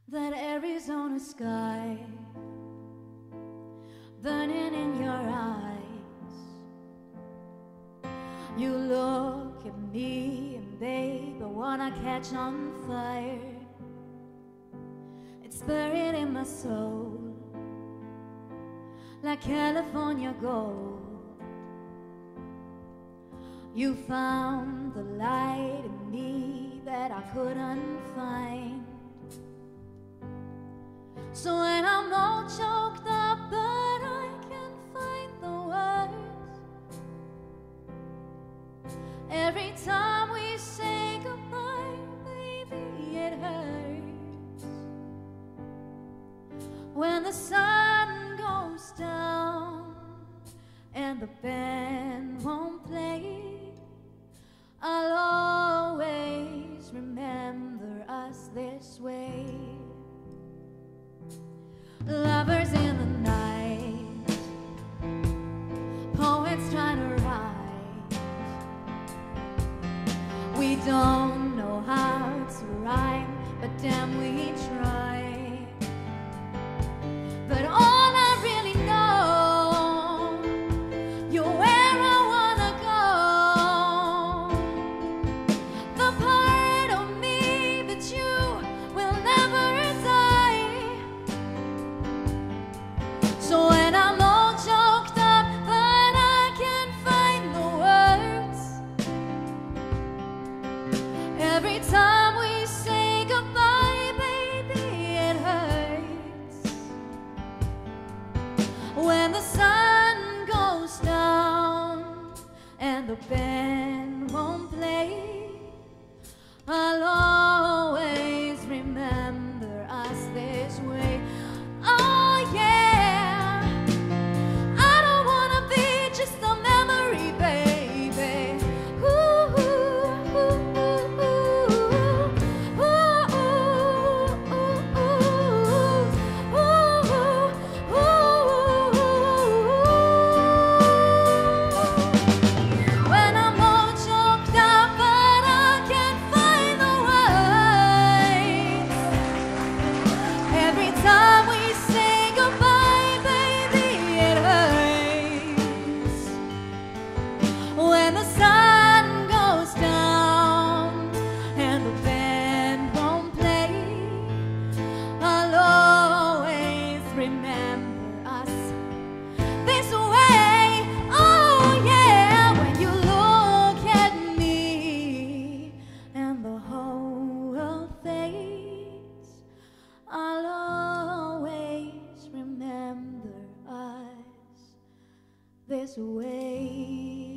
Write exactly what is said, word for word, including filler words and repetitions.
that Arizona sky burning in your eyes. You look at me and babe, I wanna catch on fire. It's buried in my soul like California gold. You found the light in me that I couldn't find. So when I'm all choked up but I can't find the words, every time we say goodbye, baby, it hurts. When the sun goes down and the band won't play, I'll always remember us this way. Lovers in the night, poets trying to write. We don't know how to rhyme, but damn we try. But all I really know, you're where I wanna go. The part of me that you will never die. So when I'm all choked up but I can't find the words, every time we say goodbye, baby, it hurts. When the sun goes down and the band won't play, I'll always remember us this way. Oh yeah, I don't wanna be just a memory, baby. Ooh, ooh, ooh, ooh, ooh, ooh, ooh, ooh, ooh. When I'm all choked up but I can't find the words, every time we say goodbye, baby, it hurts. When the sun goes down and the band won't play, I'll always remember us this way. Oh yeah, when you look at me and the whole world fades, I'll always remember us this way.